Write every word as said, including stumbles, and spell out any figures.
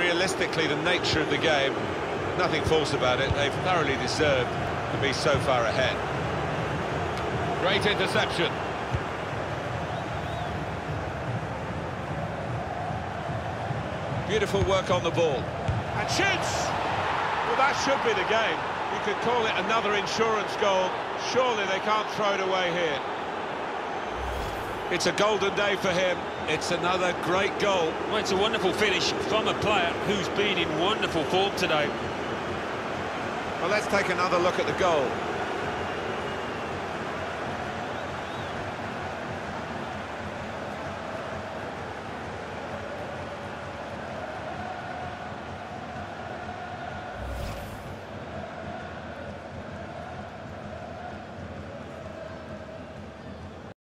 realistically the nature of the game. Nothing false about it. They've thoroughly deserved to be so far ahead. Great interception. Beautiful work on the ball. And shoots! Well, that should be the game. You could call it another insurance goal. Surely they can't throw it away here. It's a golden day for him. It's another great goal. Well, it's a wonderful finish from a player who's been in wonderful form today. Well, let's take another look at the goal.